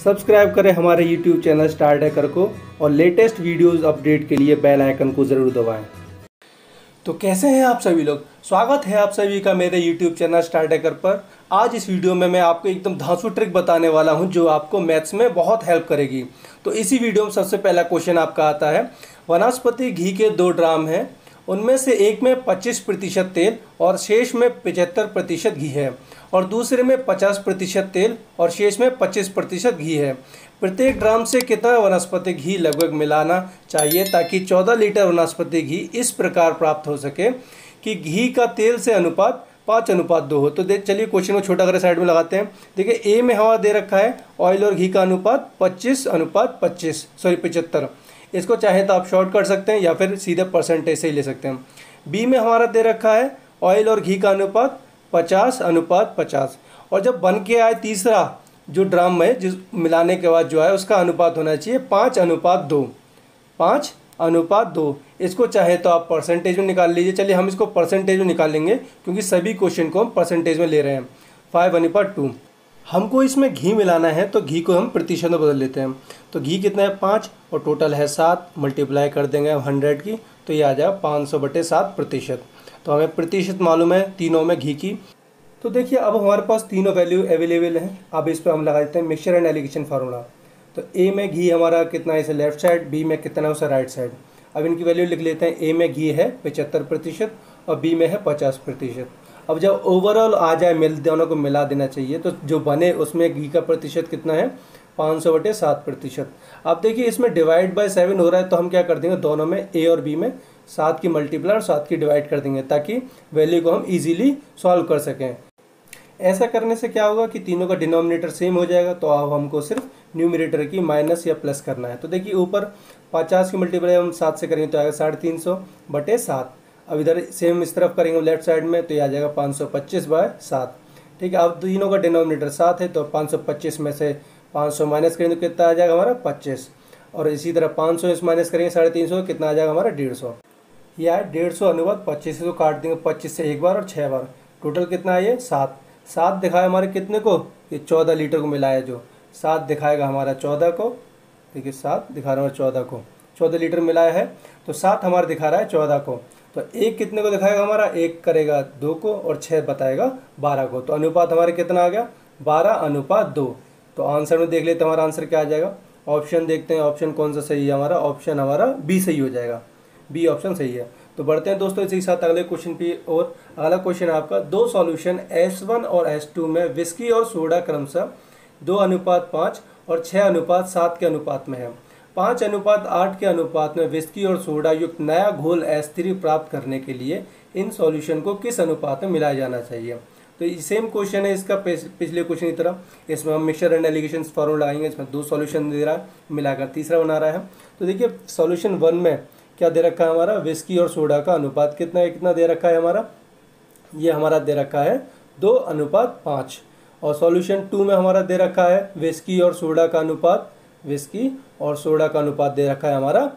Subscribe करें हमारे YouTube channel start hacker को और लेटेस्ट वीडियोस अपडेट के लिए बेल आइकन को ज़रूर दबाएं। तो कैसे हैं आप सभी लोग, स्वागत है आप सभी का मेरे YouTube चैनल स्टार्ट हैकर पर। आज इस वीडियो में मैं आपको एकदम धांसू ट्रिक बताने वाला हूं जो आपको मैथ्स में बहुत हेल्प करेगी। तो इसी वीडियो में सबसे पहला क्वेश्चन आपका आता है, वनस्पति घी के 2 ड्राम हैं, उनमें से एक में 25% तेल और शेष में 75% घी है और दूसरे में 50% तेल और शेष में 25% घी है। प्रत्येक ड्राम से कितना वनस्पति घी लगभग मिलाना चाहिए ताकि 14 लीटर वनस्पति घी इस प्रकार प्राप्त हो सके कि घी का तेल से अनुपात 5:2 हो। तो चलिए क्वेश्चन को छोटा कर साइड में लगाते हैं। देखिए ए में हमारा दे रखा है ऑयल और घी का अनुपात 75। इसको चाहे तो आप शॉर्ट कर सकते हैं या फिर सीधे परसेंटेज से ही ले सकते हैं। बी में हमारा दे रखा है ऑयल और घी का अनुपात 50:50 और जब बन के आए तीसरा जो ड्राम है जिस मिलाने के बाद जो है उसका अनुपात होना चाहिए 5:2। 5:2 इसको चाहे तो आप परसेंटेज में निकाल लीजिए। चलिए हम इसको परसेंटेज में निकालेंगे क्योंकि सभी क्वेश्चन को हम परसेंटेज में ले रहे हैं। 5:2 हमको इसमें घी मिलाना है तो घी को हम प्रतिशत में बदल लेते हैं। तो घी कितना है 5 और टोटल है 7, मल्टीप्लाई कर देंगे 100 की तो ये आ जाएगा 500/7%। तो हमें प्रतिशत मालूम है तीनों में घी की। तो देखिए अब हमारे पास तीनों वैल्यू अवेलेबल हैं। अब इस पर हम लगा देते हैं मिक्सचर एंड एलिगेशन फार्मूला। तो ए में घी हमारा कितना है इसे लेफ्ट साइड, बी में कितना है उसे राइट साइड। अब इनकी वैल्यू लिख लेते हैं। ए में घी है 75% और बी में है 50%। अब जब ओवरऑल आ जाए दोनों को मिला देना चाहिए तो जो बने उसमें घी का प्रतिशत कितना है 500/7%। अब देखिए इसमें डिवाइड बाय 7 हो रहा है तो हम क्या कर देंगे दोनों में ए और बी में 7 की मल्टीप्लाई और 7 की डिवाइड कर देंगे ताकि वैल्यू को हम इजीली सॉल्व कर सकें। ऐसा करने से क्या होगा कि तीनों का डिनोमिनेटर सेम हो जाएगा। तो अब हमको सिर्फ न्यूमरेटर की माइनस या प्लस करना है। तो देखिए ऊपर 50 की मल्टीप्लाई हम 7 से करेंगे तो आएगा 350/7। अब इधर सेम इस तरफ करेंगे लेफ्ट साइड में तो ये आ जाएगा 525/7। ठीक है, अब तीनों का डिनोमिनेटर 7 है तो 525 में से 500 माइनस करेंगे तो कितना आ जाएगा हमारा 25। और इसी तरह 500 इस माइनस करेंगे 350 कितना आ जाएगा हमारा 150। या 150/25 को काट देंगे 25 से एक बार और 6 बार, टोटल कितना है ये 7 दिखाया हमारे कितने को, ये 14 लीटर को मिलाया जो 7 दिखाएगा हमारा 14 को। देखिए 7 दिखा रहा है 14 को, 14 लीटर मिलाया है तो 7 हमारा दिखा रहा है 14 को। तो एक कितने को दिखाएगा हमारा, एक करेगा 2 को और 6 बताएगा 12 को। तो अनुपात हमारे कितना आ गया 12:2। तो आंसर में देख लेते हमारा आंसर क्या आ जाएगा। ऑप्शन देखते हैं ऑप्शन कौन सा सही है हमारा, ऑप्शन हमारा बी सही हो जाएगा। बी ऑप्शन सही है। तो बढ़ते हैं दोस्तों इसी के साथ अगले क्वेश्चन पे। और अगला क्वेश्चन है आपका, 2 सॉल्यूशन S1 और S2 में विस्की और सोडा क्रमशः 2:5 और 6:7 के अनुपात में है। 5:8 के अनुपात में विस्की और सोडा युक्त नया घोल S3 प्राप्त करने के लिए इन सॉल्यूशन को किस अनुपात में मिलाया जाना चाहिए। तो सेम क्वेश्चन है इसका पिछले क्वेश्चन की तरह। इसमें हम मिक्सचर एंड एलिगेशन फार्मूला लगाएंगे। इसमें 2 सॉल्यूशन दे रहा है मिलाकर तीसरा बना रहा है। तो देखिए सॉल्यूशन 1 में क्या दे रखा है हमारा, विस्की और सोडा का अनुपात कितना दे रखा है हमारा, ये हमारा दे रखा है 2:5। और सॉल्यूशन 2 में हमारा दे रखा है विस्की और सोडा का अनुपात, विस्की और सोडा का अनुपात दे रखा है हमारा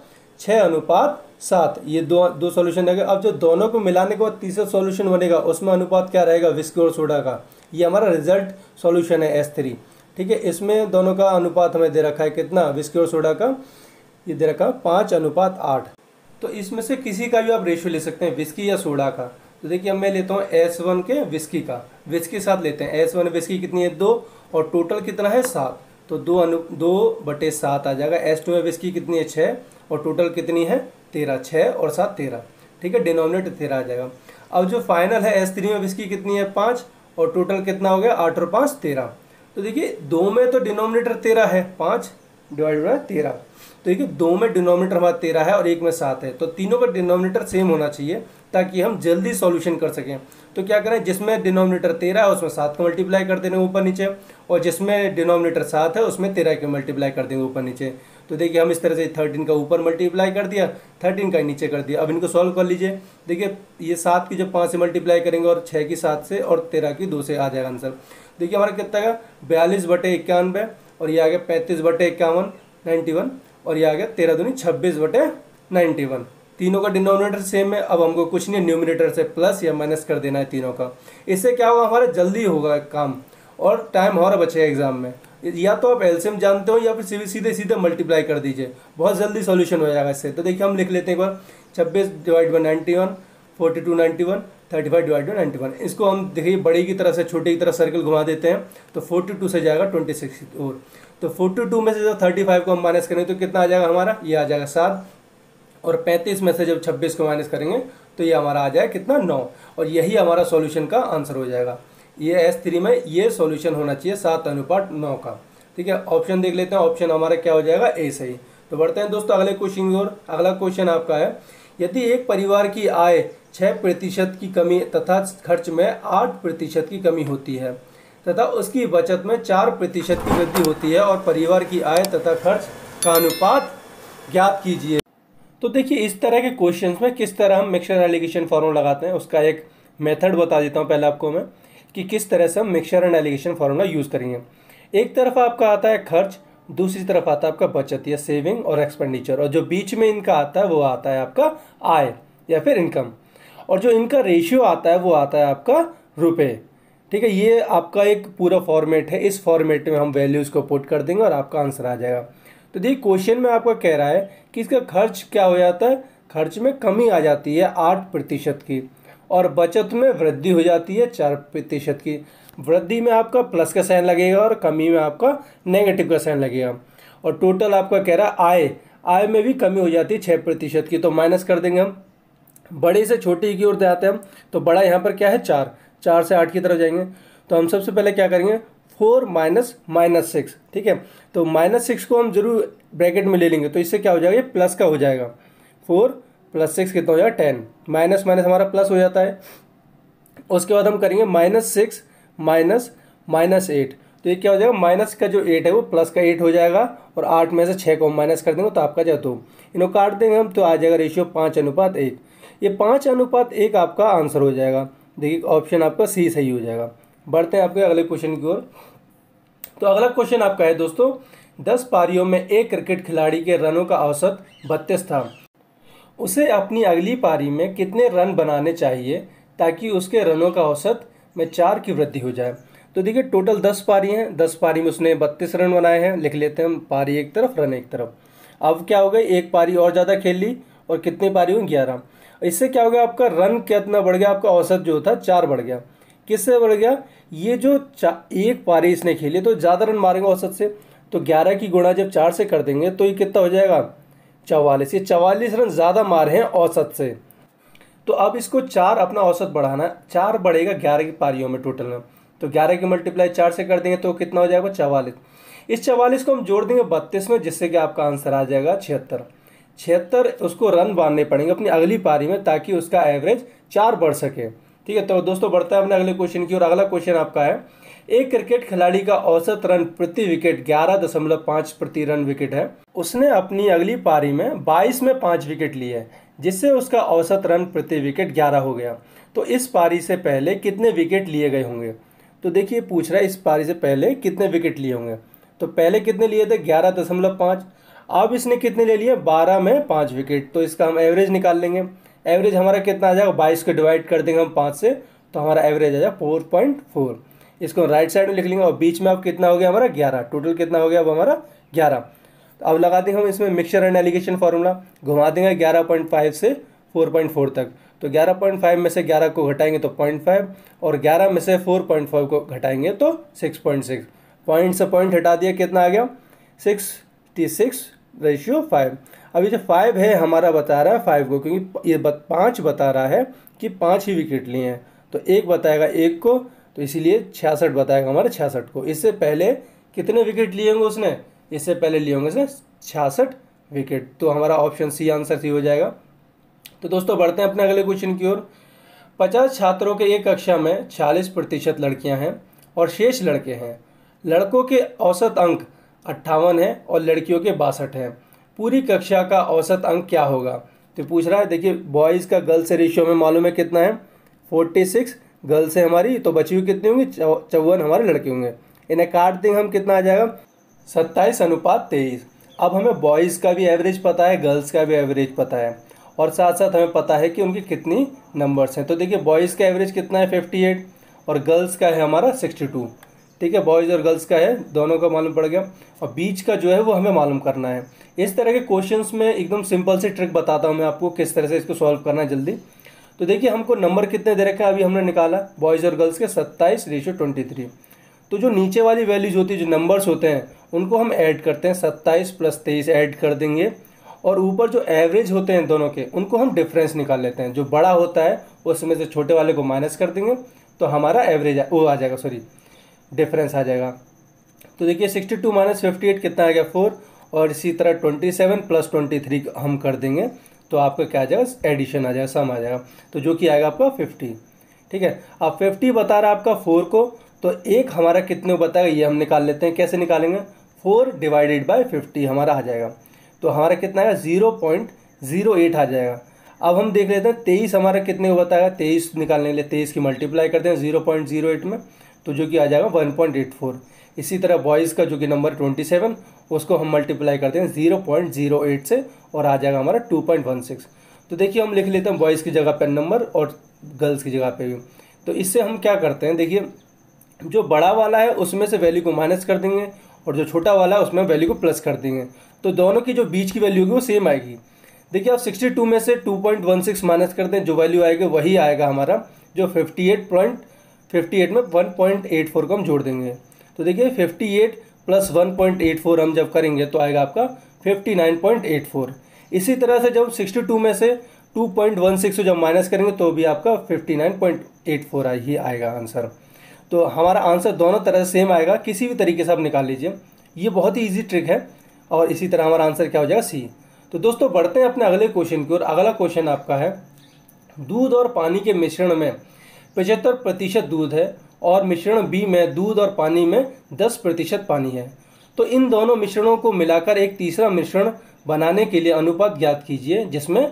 6:7। ये दो सॉल्यूशन रहेगा। अब जो दोनों को मिलाने के बाद तीसरा सॉल्यूशन बनेगा उसमें अनुपात क्या रहेगा विस्की और सोडा का। ये हमारा रिजल्ट सॉल्यूशन है S3। ठीक है, इसमें दोनों का अनुपात हमें दे रखा है कितना, विस्की और सोडा का ये दे रखा 5:8। तो इसमें से किसी का भी आप रेशियो ले सकते हैं विस्की या सोडा का। तो देखिए अब मैं लेता हूँ S1 के विस्की का, विस्की साथ लेते हैं। S1 विस्की कितनी है 2 और टोटल कितना है 7, तो 2/7 आ जाएगा। S2 में विस्की कितनी है 6 और टोटल कितनी है 13, 6 और 7 13। ठीक है, डिनोमिनेटर 13 आ जाएगा। अब जो फाइनल है S3 में विस्की कितनी है 5 और टोटल कितना हो गया 8 और 5 13। तो देखिए 2 में तो डिनोमिनेटर 13 है, 5 डिवाइडेड बाय 13। तो देखिए 2 में डिनोमिनेटर हमारा 13 है और 1 में 7 है। तो तीनों का डिनोमिनेटर सेम होना चाहिए ताकि हम जल्दी सॉल्यूशन कर सकें। तो क्या करें, जिसमें डिनोमिनेटर 13 है उसमें 7 का मल्टीप्लाई कर देंगे ऊपर नीचे, और जिसमें डिनोमिनेटर 7 है उसमें 13 के मल्टीप्लाई कर देंगे ऊपर नीचे। तो देखिए हम इस तरह से 13 का ऊपर मल्टीप्लाई कर दिया, 13 का नीचे कर दिया। अब इनको सॉल्व कर लीजिए। देखिए ये 7 की जब 5 से मल्टीप्लाई करेंगे और 6 की 7 से और 13 की 2 से आ जाएगा आंसर। देखिए हमारा कितना है 42/91 और ये आ गया 35/51 91 और ये आ गया 13 दूनी 26/91। तीनों का डिनोमिनेटर सेम है। अब हमको कुछ नहीं, न्यूमरेटर से प्लस या माइनस कर देना है तीनों का। इससे क्या होगा हमारा जल्दी होगा काम और टाइम हमारा बचेगा एग्जाम में। या तो आप एलसीएम जानते हो या फिर सीधे सीधे मल्टीप्लाई कर दीजिए, बहुत जल्दी सॉल्यूशन हो जाएगा इससे। तो देखिए हम लिख लेते हैं एक बार, 26 डिवाइड बाई 91, 42 91, 35 डिवाइड बाई 91। इसको हम देखिए बड़ी की तरह से छोटे की तरह सर्कल घुमा देते हैं, तो 42 से जाएगा 26 और, तो 42 में से जब 35 को हम माइनस करेंगे तो कितना आ जाएगा हमारा, ये आ जाएगा 7, और 35 में से जब 26 को माइनस करेंगे तो ये हमारा आ जाएगा कितना, 9, और यही हमारा सॉल्यूशन का आंसर हो जाएगा। ये S3 में ये सॉल्यूशन होना चाहिए 7:9 का। ठीक है, ऑप्शन देख लेते हैं, ऑप्शन हमारा क्या हो जाएगा, ए सही। तो बढ़ते हैं दोस्तों अगले क्वेश्चन की ओर। अगला क्वेश्चन आपका है, यदि एक परिवार की आय 6% की कमी तथा खर्च में 8% की कमी होती है तथा उसकी बचत में 4% की वृद्धि होती है और परिवार की आय तथा खर्च का अनुपात ज्ञात कीजिए। तो देखिए इस तरह के क्वेश्चंस में किस तरह हम मिक्सचर एंड एलिगेशन फॉर्मूला लगाते हैं, उसका एक मेथड बता देता हूँ पहले आपको मैं, कि किस तरह से हम mixture and alligation formula use करेंगे। एक तरफ आपका आता है खर्च, दूसरी तरफ आता है आपका बचत या सेविंग और एक्सपेंडिचर, और जो बीच में इनका आता है वो आता है आपका आय या फिर इनकम, और जो इनका रेशियो आता है वो आता है आपका रुपए। ठीक है, ये आपका एक पूरा फॉर्मेट है, इस फॉर्मेट में हम वैल्यूज़ को पुट कर देंगे और आपका आंसर आ जाएगा। तो देखिए क्वेश्चन में आपका कह रहा है कि इसका खर्च क्या हो जाता है, खर्च में कमी आ जाती है 8% की, और बचत में वृद्धि हो जाती है 4% की। वृद्धि में आपका प्लस का साइन लगेगा और कमी में आपका नेगेटिव का साइन लगेगा। और टोटल आपका कह रहा है आय में भी कमी हो जाती है 6% की, तो माइनस कर देंगे हम। बड़े से छोटे की ओर जाते हैं हम, तो बड़ा यहाँ पर क्या है 4 से 8 की तरफ जाएंगे। तो हम सबसे पहले क्या करेंगे, 4 माइनस 6। ठीक है, तो -6 को हम जरूर ब्रैकेट में ले लेंगे, तो इससे क्या हो जाएगा, ये प्लस का हो जाएगा। 4 + 6 कितना हो जाएगा 10, माइनस माइनस हमारा प्लस हो जाता है। उसके बाद हम करेंगे -6 -8, तो ये क्या हो जाएगा, माइनस का जो 8 है वो प्लस का 8 हो जाएगा, और 8 में से 6 को हम माइनस कर देंगे तो आपका जाए 2, इनको काट देंगे हम तो आ जाएगा रेशियो 5:1। ये 5:1 आपका आंसर हो जाएगा। देखिए ऑप्शन आपका सी सही हो जाएगा। बढ़ते हैं आपके अगले क्वेश्चन की ओर। तो अगला क्वेश्चन आपका है दोस्तों, 10 पारियों में एक क्रिकेट खिलाड़ी के रनों का औसत 32 था, उसे अपनी अगली पारी में कितने रन बनाने चाहिए ताकि उसके रनों का औसत में 4 की वृद्धि हो जाए। तो देखिए टोटल 10 पारी हैं, 10 पारी में उसने 32 रन बनाए हैं, लिख लेते हैं हम, पारी एक तरफ रन एक तरफ। अब क्या हो गया, एक पारी और ज़्यादा खेल ली और कितनी पारी हुई 11। इससे क्या हो गया, आपका रन कितना बढ़ गया, आपका औसत जो था 4 बढ़ गया। किससे बढ़ गया, ये जो एक पारी इसने खेली तो ज़्यादा रन मारेंगे औसत से, तो 11 की गुणा जब 4 से कर देंगे तो ये कितना हो जाएगा 44। ये 44 रन ज़्यादा मारे हैं औसत से। तो अब इसको 4 अपना औसत बढ़ाना है, 4 बढ़ेगा 11 की पारियों में टोटल में, तो 11 की मल्टीप्लाई 4 से कर देंगे तो कितना हो जाएगा 44। इस 44 को हम जोड़ देंगे 32 में, जिससे कि आपका आंसर आ जाएगा 76। उसको रन बांधने पड़ेंगे अपनी अगली पारी में ताकि उसका एवरेज 4 बढ़ सके। ठीक है, तो दोस्तों बढ़ता है अपने अगले क्वेश्चन की और। अगला क्वेश्चन आपका है, एक क्रिकेट खिलाड़ी का औसत रन प्रति विकेट 11.5 प्रति रन विकेट है, उसने अपनी अगली पारी में 22 में 5 विकेट लिए, जिससे उसका औसत रन प्रति विकेट 11 हो गया। तो इस पारी से पहले कितने विकेट लिए गए होंगे। तो देखिए पूछ रहा है इस पारी से पहले कितने विकेट लिए होंगे। तो पहले कितने लिए थे 11.5, अब इसने कितने ले लिए 12 में 5 विकेट, तो इसका हम एवरेज निकाल लेंगे। एवरेज हमारा कितना आ जाएगा, 22 को डिवाइड कर देंगे हम 5 से, तो हमारा एवरेज आ जाएगा 4.4। इसको राइट साइड में लिख लेंगे, और बीच में अब कितना हो गया हमारा 11, टोटल कितना हो गया अब हमारा 11। तो अब लगा देंगे हम इसमें मिक्सचर एंड एलिगेशन फार्मूला, घुमा देंगे 11.5 से 4.4 तक। तो 11.5 में से 11 को घटाएंगे तो 0.5, और 11 में से 4.5 को घटाएंगे तो 6.6। पॉइंट से पॉइंट हटा दिया, कितना आ गया 66:5। अभी जो 5 है हमारा बता रहा है 5 को, क्योंकि ये 5 बता रहा है कि 5 ही विकेट लिए हैं, तो 1 बताएगा 1 को, तो इसीलिए 66 बताएगा हमारे 66 को। इससे पहले कितने विकेट लिए होंगे उसने, इससे पहले लिए होंगे उसने 66 विकेट, तो हमारा ऑप्शन सी आंसर सी हो जाएगा। तो दोस्तों बढ़ते हैं अपने अगले क्वेश्चन की ओर। 50 छात्रों के एक कक्षा में 40% लड़कियां हैं और शेष लड़के हैं। लड़कों के औसत अंक 58 है और लड़कियों के 62 हैं। पूरी कक्षा का औसत अंक क्या होगा। तो पूछ रहा है, देखिए बॉयज़ का गर्ल्स से रेशियो में मालूम है कितना है 46 गर्ल्स है हमारी, तो बची हुई कितनी होंगी 54 हमारे लड़के होंगे। इन्हें काट देंगे हम, कितना आ जाएगा 27:23। अब हमें बॉयज़ का भी एवरेज पता है, गर्ल्स का भी एवरेज पता है, और साथ साथ हमें पता है कि उनकी कितनी नंबर्स हैं। तो देखिए बॉयज़ का एवरेज कितना है 58 और गर्ल्स का है हमारा 62। ठीक है, बॉयज़ और गर्ल्स का है, दोनों का मालूम पड़ गया। और बीच का जो है वो हमें मालूम करना है। इस तरह के क्वेश्चंस में एकदम सिंपल सी ट्रिक बताता हूँ मैं आपको किस तरह से इसको सॉल्व करना है जल्दी। तो देखिए हमको नंबर कितने दे रखे हैं, अभी हमने निकाला बॉयज़ और गर्ल्स के 27:23। तो जो नीचे वाली वैल्यूज होती है, जो नंबर्स होते हैं, उनको हम ऐड करते हैं, 27 + 23 ऐड कर देंगे। और ऊपर जो एवरेज होते हैं दोनों के, उनको हम डिफरेंस निकाल लेते हैं। जो बड़ा होता है उसमें से छोटे वाले को माइनस कर देंगे, तो हमारा एवरेज वो आ जाएगा, सॉरी डिफरेंस आ जाएगा। तो देखिए 62 - 58 कितना आ गया, 4। और इसी तरह 27 + 23 हम कर देंगे, तो आपका क्या आ जाएगा, एडिशन आ जाएगा, सम आ जाएगा। तो जो कि आएगा आपका 50। ठीक है, अब 50 बता रहा है आपका 4 को, तो एक हमारा कितने को बताएगा ये हम निकाल लेते हैं। कैसे निकालेंगे, 4 / 50 हमारा आ जाएगा। तो हमारा कितना आएगा, 0.08 आ जाएगा। अब हम देख लेते हैं 23 हमारा कितने को बताएगा। 23 निकालने के लिए 23 की मल्टीप्लाई करते हैं 0.08 में, तो जो कि आ जाएगा 1.84। इसी तरह बॉयज़ का जो कि नंबर 27, उसको हम मल्टीप्लाई करते हैं 0.08 से, और आ जाएगा हमारा 2.16। तो देखिए हम लिख लेते हैं बॉयज़ की जगह पर नंबर और गर्ल्स की जगह पे भी। तो इससे हम क्या करते हैं, देखिए जो बड़ा वाला है उसमें से वैल्यू को माइनस कर देंगे, और जो छोटा वाला है उसमें वैल्यू को प्लस कर देंगे। तो दोनों की जो बीच की वैल्यू होगी वो सेम आएगी। देखिए आप 62 में से 2.16 माइनस कर दें, जो वैल्यू आएगी वही आएगा हमारा। जो 58 में 1.84 को हम जोड़ देंगे। तो देखिए 58 + 1.84 हम जब करेंगे तो आएगा आपका 59.84। इसी तरह से जब 62 में से 2.16 जब माइनस करेंगे तो भी आपका 59.84 ही आएगा आंसर। तो हमारा आंसर दोनों तरह से सेम आएगा, किसी भी तरीके से आप निकाल लीजिए। ये बहुत ही ईजी ट्रिक है। और इसी तरह हमारा आंसर क्या हो जाएगा, सी। तो दोस्तों बढ़ते हैं अपने अगले क्वेश्चन की ओर। अगला क्वेश्चन आपका है, दूध और पानी के मिश्रण में 75% दूध है और मिश्रण बी में दूध और पानी में 10% पानी है। तो इन दोनों मिश्रणों को मिलाकर एक तीसरा मिश्रण बनाने के लिए अनुपात ज्ञात कीजिए जिसमें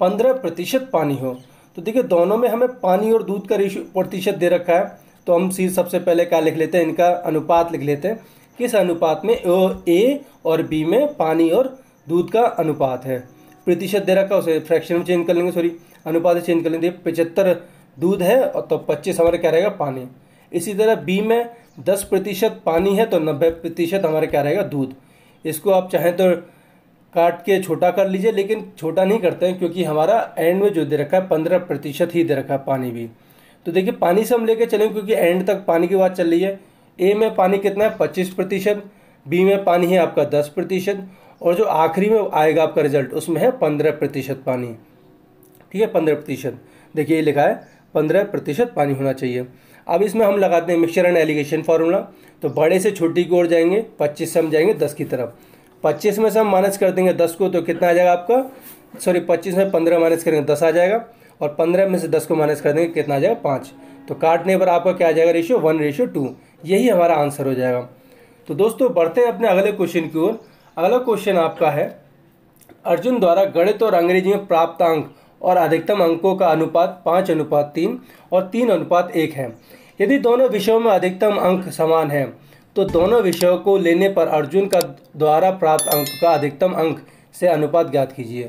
15% पानी हो। तो देखिए दोनों में हमें पानी और दूध का रेशियो प्रतिशत दे रखा है। तो हम सबसे पहले क्या लिख लेते हैं, इनका अनुपात लिख लेते हैं। किस अनुपात में, ए और बी में पानी और दूध का अनुपात है। प्रतिशत दे रखा है, उसे फ्रैक्शन में चेंज कर लेंगे, सॉरी अनुपात चेंज कर लेंगे। 75 दूध है और तो 25 हमारा क्या रहेगा, पानी। इसी तरह बी में 10% पानी है तो 90% हमारा क्या रहेगा, दूध। इसको आप चाहें तो काट के छोटा कर लीजिए, लेकिन छोटा नहीं करते हैं क्योंकि हमारा एंड में जो दे रखा है 15% ही दे रखा है पानी भी। तो देखिए पानी से हम लेके चलेंगे क्योंकि एंड तक पानी की बात चल रही है। ए में पानी कितना है, 25%, बी में पानी है आपका 10%, और जो आखिरी में आएगा आपका रिजल्ट उसमें है 15% पानी। ठीक है, 15%। देखिए ये लिखा है 15% पानी होना चाहिए। अब इसमें हम लगाते हैं मिक्सचर एंड एलिगेशन फार्मूला। तो बड़े से छोटी की ओर जाएंगे, 25 से हम जाएंगे 10 की तरफ। 25 में से हम माइनस कर देंगे 10 को, तो कितना आ जाएगा आपका, सॉरी 25 में 15 माइनस करेंगे 10 आ जाएगा, और 15 में से 10 को माइनस कर देंगे कितना आ जाएगा, 5। तो काटने पर आपका क्या आ जाएगा रेशियो, 1:2। यही हमारा आंसर हो जाएगा। तो दोस्तों बढ़ते हैं अपने अगले क्वेश्चन की ओर। अगला क्वेश्चन आपका है, अर्जुन द्वारा गणित और अंग्रेजी में प्राप्त अंक और अधिकतम अंकों का अनुपात 5:3 और 3:1 है। यदि दोनों विषयों में अधिकतम अंक समान हैं तो दोनों विषयों को लेने पर अर्जुन का द्वारा प्राप्त अंक का अधिकतम अंक से अनुपात ज्ञात कीजिए।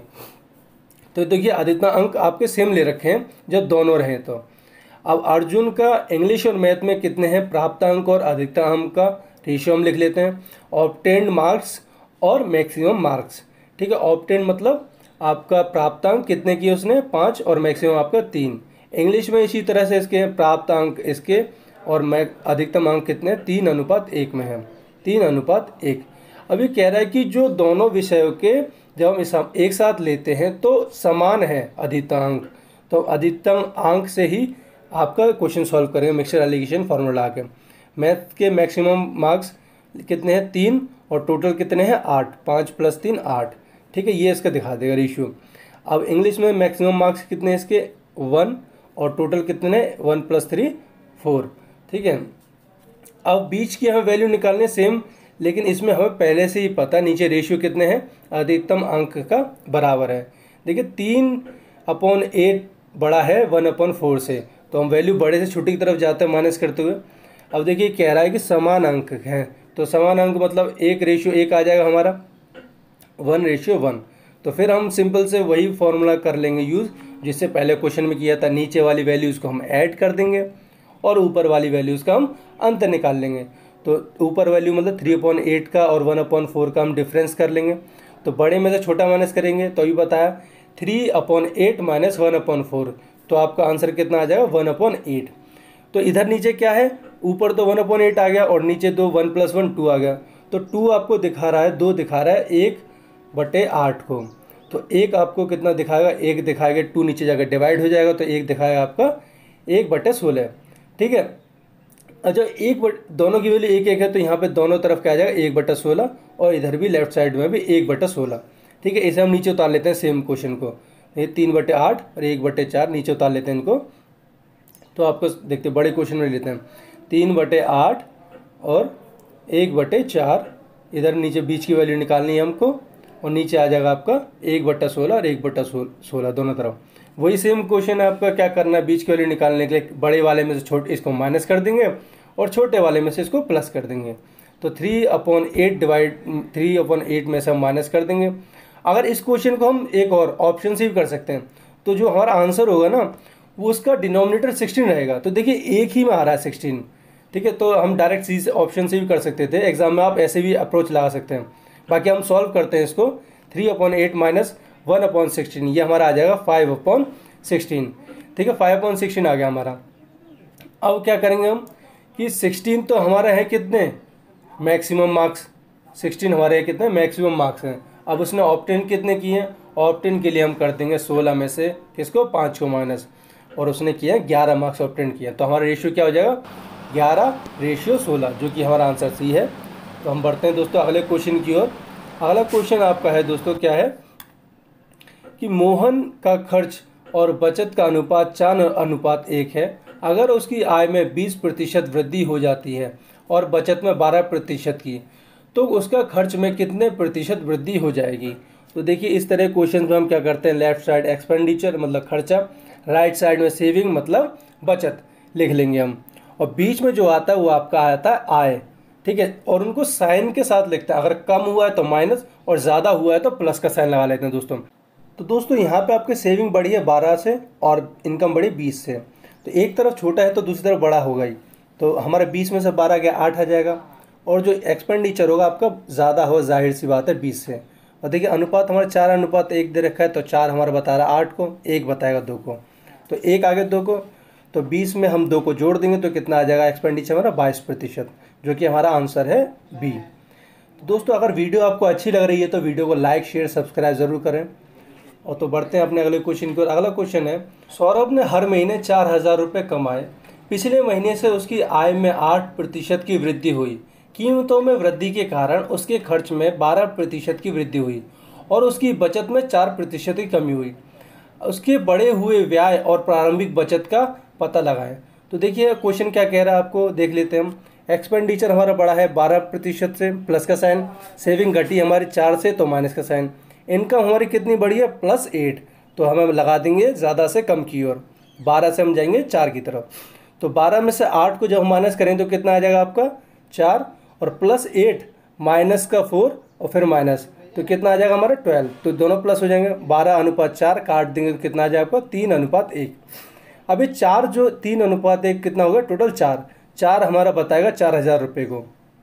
तो देखिए अधिकतम अंक आपके सेम ले रखे हैं जब दोनों रहें। तो अब अर्जुन का इंग्लिश और मैथ में कितने हैं प्राप्त अंक और अधिकतम अंक का रेशियो हम लिख लेते हैं। ऑब्टेन्ड मार्क्स और मैक्सिमम मार्क्स। ठीक है, ऑब्टेन्ड मतलब आपका प्राप्तांक कितने किए उसने, 5, और मैक्सिमम आपका 3। इंग्लिश में इसी तरह से इसके प्राप्तांक इसके और अधिकतम अंक कितने, 3:1 में है, 3:1। अभी कह रहा है कि जो दोनों विषयों के जब हम एक साथ लेते हैं तो समान है अधिकतम अंक। तो अधिकतम अंक से ही आपका क्वेश्चन सॉल्व करेंगे मिक्सचर एलिगेशन फार्मूला आके। मैथ के मैक्सिमम मार्क्स कितने हैं, 3, और टोटल कितने हैं, 8। 5 + 3 8। ठीक है, ये इसका दिखा देगा रेशियो। अब इंग्लिश में मैक्सिमम मार्क्स कितने हैं इसके, 1, और टोटल कितने, 1 + 3 4। ठीक है, अब बीच की हमें वैल्यू निकालने सेम, लेकिन इसमें हमें पहले से ही पता नीचे रेशियो कितने हैं, अधिकतम अंक का बराबर है। देखिए 3/8 बड़ा है 1/4 से, तो हम वैल्यू बड़े से छोटी की तरफ जाते हैं माइनस करते हुए। अब देखिए कह रहा है कि समान अंक हैं, तो समान अंक मतलब 1:1 आ जाएगा हमारा, 1:1। तो फिर हम सिंपल से वही फॉर्मूला कर लेंगे यूज़ जिससे पहले क्वेश्चन में किया था। नीचे वाली वैल्यूज़ को हम ऐड कर देंगे और ऊपर वाली वैल्यूज़ का हम अंतर निकाल लेंगे। तो ऊपर वैल्यू मतलब 3/8 का और 1/4 का हम डिफरेंस कर लेंगे। तो बड़े में से छोटा माइनस करेंगे तो अभी बताया 3/8 माइनस 1/4, तो आपका आंसर कितना आ जाएगा 1/8। तो इधर नीचे क्या है, ऊपर तो 1/8 आ गया और नीचे दो 1 + 1 2 आ गया। तो 2 आपको दिखा रहा है, 2 दिखा रहा है 1/8 को। तो 1 आपको कितना दिखाएगा, 1 दिखाएगा 2 नीचे जाकर डिवाइड हो जाएगा, तो 1 दिखाएगा आपका 1/16। ठीक है। अच्छा दोनों की वैल्यू 1 1 है, तो यहाँ पे दोनों तरफ क्या आ जाएगा 1/16 और इधर भी लेफ्ट साइड में भी 1/16। ठीक है। इसे हम नीचे उतार लेते हैं सेम क्वेश्चन को। ये 3/8 और 1/4 नीचे उतार लेते हैं इनको। तो आपको देखते बड़े क्वेश्चन में लेते हैं 3/8 और 1/4, इधर नीचे बीच की वैल्यू निकालनी है हमको और नीचे आ जाएगा आपका 1/16 और 1/16 दोनों तरफ। वही सेम क्वेश्चन है आपका, क्या करना है बीच की वैल्यू निकालने के लिए बड़े वाले में से छोटे इसको माइनस कर देंगे और छोटे वाले में से इसको प्लस कर देंगे। तो 3/8 में से हम माइनस कर देंगे। अगर इस क्वेश्चन को हम एक और ऑप्शन से भी कर सकते हैं, तो जो हमारा आंसर होगा ना वो उसका डिनोमिनेटर 16 रहेगा। तो देखिए एक ही में आ रहा है 16। ठीक है। तो हम डायरेक्ट सी से ऑप्शन से भी कर सकते थे, एग्जाम में आप ऐसे भी अप्रोच लगा सकते हैं। बाकी हम सॉल्व करते हैं इसको। 3/8 माइनस 1/16, ये हमारा आ जाएगा 5/16। ठीक है, 5/16 आ गया हमारा। अब क्या करेंगे हम कि 16 तो हमारा है कितने मैक्सिमम मार्क्स, 16 हमारे कितने मैक्सिमम मार्क्स हैं। अब उसने ऑप्टेन कितने किए हैं, ऑप्टेन के लिए हम कर देंगे 16 में से किसको 5 को माइनस, और उसने किया 11 मार्क्स ऑप्टेन किया। तो हमारा रेशियो क्या हो जाएगा 11/16, जो कि हमारा आंसर सी है। तो हम बढ़ते हैं दोस्तों अगले क्वेश्चन की ओर। अगला क्वेश्चन आपका है दोस्तों क्या है कि मोहन का खर्च और बचत का अनुपात 4:1 है। अगर उसकी आय में 20% वृद्धि हो जाती है और बचत में 12% की, तो उसका खर्च में कितने प्रतिशत वृद्धि हो जाएगी। तो देखिए इस तरह क्वेश्चन में हम क्या करते हैं, लेफ्ट साइड एक्सपेंडिचर मतलब खर्चा, राइट साइड में सेविंग मतलब बचत लिख लेंगे हम, और बीच में जो आता है वो आपका आता है आय। ठीक है। और उनको साइन के साथ लिखते हैं, अगर कम हुआ है तो माइनस और ज़्यादा हुआ है तो प्लस का साइन लगा लेते हैं दोस्तों। तो दोस्तों यहाँ पे आपके सेविंग बढ़ी है 12 से और इनकम बढ़ी 20 से, तो एक तरफ छोटा है तो दूसरी तरफ बड़ा होगा ही। तो हमारे 20 में से 12 गया 8 आ जाएगा, और जो एक्सपेंडिचर होगा आपका ज़्यादा हो, जाहिर सी बात है 20 से। और देखिए अनुपात हमारा 4:1 दे रखा है, तो 4 हमारा बता रहा है 8 को, 1 बताएगा 2 को, तो 1 आगे 2 को, तो 20 में हम 2 को जोड़ देंगे तो कितना आ जाएगा एक्सपेंडिचर हमारा 22%, जो कि हमारा आंसर है बी। तो दोस्तों अगर वीडियो आपको अच्छी लग रही है तो वीडियो को लाइक शेयर सब्सक्राइब ज़रूर करें। और तो बढ़ते हैं अपने अगले क्वेश्चन की ओर। अगला क्वेश्चन है, सौरभ ने हर महीने 4,000 रुपये कमाए। पिछले महीने से उसकी आय में 8% की वृद्धि हुई। कीमतों में वृद्धि के कारण उसके खर्च में 12% की वृद्धि हुई और उसकी बचत में 4% की कमी हुई। उसके बढ़े हुए व्यय और प्रारंभिक बचत का पता लगाएं। तो देखिए क्वेश्चन क्या कह रहा है आपको देख लेते हैं हम। एक्सपेंडिचर हमारा बढ़ा है 12% से, प्लस का साइन। सेविंग घटी हमारी 4 से, तो माइनस का साइन। इनकम हमारी कितनी बढ़ी है +8, तो हमें लगा देंगे ज़्यादा से कम की ओर। 12 से हम जाएंगे 4 की तरफ। तो 12 में से 8 को जब हम माइनस करें तो कितना आ जाएगा आपका 4, और +8 माइनस का 4 और फिर माइनस, तो कितना आ जाएगा हमारा 12। तो दोनों प्लस हो जाएंगे। 12:4 काट देंगे तो कितना आ जाएगा आपका 3:1। अभी 4 जो 3:1 कितना होगा टोटल 4 हमारा बताएगा 4,000 रुपये को।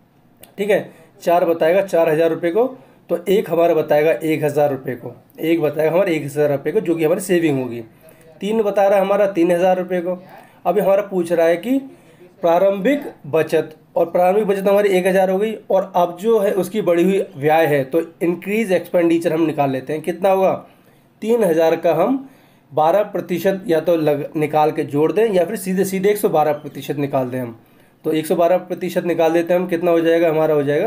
ठीक है, 4 बताएगा 4,000 रुपये को, तो 1 हमारा बताएगा 1,000 रुपये को, 1 बताएगा हमारा 1,000 रुपये को, जो कि हमारी सेविंग होगी। 3 बता रहा है हमारा 3,000 रुपये को। अभी हमारा पूछ रहा है कि प्रारंभिक बचत, और प्रारंभिक बचत हमारी 1,000 हो गई, और अब जो है उसकी बढ़ी हुई व्यय है, तो इंक्रीज एक्सपेंडिचर हम निकाल लेते हैं। कितना होगा 3,000 का हम 12% या तो निकाल के जोड़ दें, या फिर सीधे सीधे 112% निकाल दें हम। तो 112% निकाल देते हैं हम, कितना हो जाएगा हमारा हो जाएगा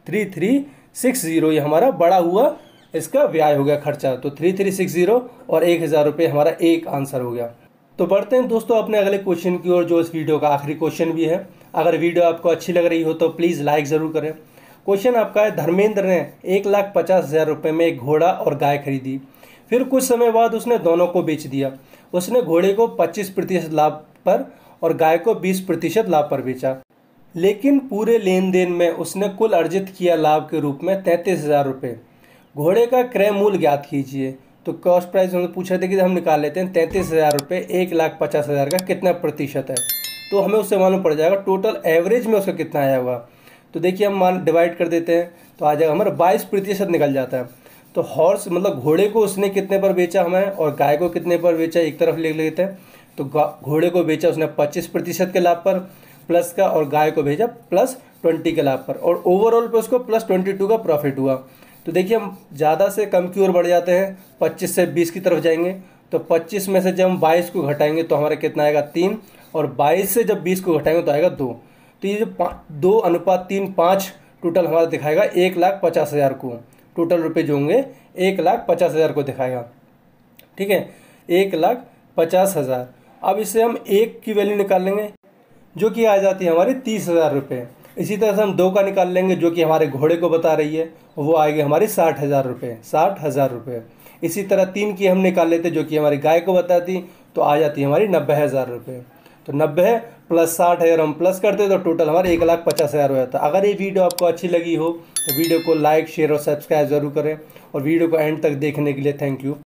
3,360। ये हमारा बढ़ा हुआ इसका व्यय हो गया खर्चा। तो 3,360 और 1,000 रुपये हमारा एक आंसर हो गया। तो बढ़ते हैं दोस्तों अपने अगले क्वेश्चन की ओर, जो इस वीडियो का आखिरी क्वेश्चन भी है। अगर वीडियो आपको अच्छी लग रही हो तो प्लीज़ लाइक ज़रूर करें। क्वेश्चन आपका है, धर्मेंद्र ने 1,50,000 रुपये में एक घोड़ा और गाय खरीदी। फिर कुछ समय बाद उसने दोनों को बेच दिया। उसने घोड़े को 25% लाभ पर और गाय को 20% लाभ पर बेचा, लेकिन पूरे लेन देन में उसने कुल अर्जित किया लाभ के रूप में 33,000 रुपये। घोड़े का क्रय मूल्य ज्ञात कीजिए। तो कॉस्ट प्राइस हमने पूछा था कि हम निकाल लेते हैं 33,000 रुपये 1,50,000 का कितना प्रतिशत है। तो हमें उससे मालूम पड़ जाएगा टोटल एवरेज में उसका कितना आया होगा। तो देखिए हम मान डिवाइड कर देते हैं तो आ जाएगा हमारा 22% निकल जाता है। तो हॉर्स मतलब घोड़े को उसने कितने पर बेचा हमें और गाय को कितने पर बेचा एक तरफ ले लेते हैं। तो घोड़े को बेचा उसने 25% के लाभ पर प्लस का, और गाय को भेजा +20 के लाभ पर, और ओवरऑल पे उसको +22 का प्रॉफिट हुआ। तो देखिए हम ज़्यादा से कम की ओर बढ़ जाते हैं, 25 से 20 की तरफ जाएंगे। तो 25 में से जब हम 22 को घटाएंगे तो हमारा कितना आएगा 3, और 22 से जब 20 को घटाएंगे तो आएगा 2। तो ये जो 2:3 5 टोटल हमारा दिखाएगा 1,50,000 को, टोटल रुपए जो होंगे 1,50,000 को दिखाएगा। ठीक है, 1,50,000। अब इससे हम 1 की वैल्यू निकाल लेंगे जो कि आ जाती है हमारी 30,000 रुपये। इसी तरह से हम 2 का निकाल लेंगे जो कि हमारे घोड़े को बता रही है, वो आएगी हमारी 60,000 रुपये, 60,000 रुपये। इसी तरह 3 की हम निकाल लेते जो कि हमारी गाय को बताती, तो आ जाती है हमारी 90,000 रुपये। तो 90 + 60 अगर हम प्लस करते तो टोटल हमारे 1,50,000 हो जाता। अगर ये वीडियो आपको अच्छी लगी हो तो वीडियो को लाइक, शेयर और सब्सक्राइब ज़रूर करें, और वीडियो को एंड तक देखने के लिए थैंक यू।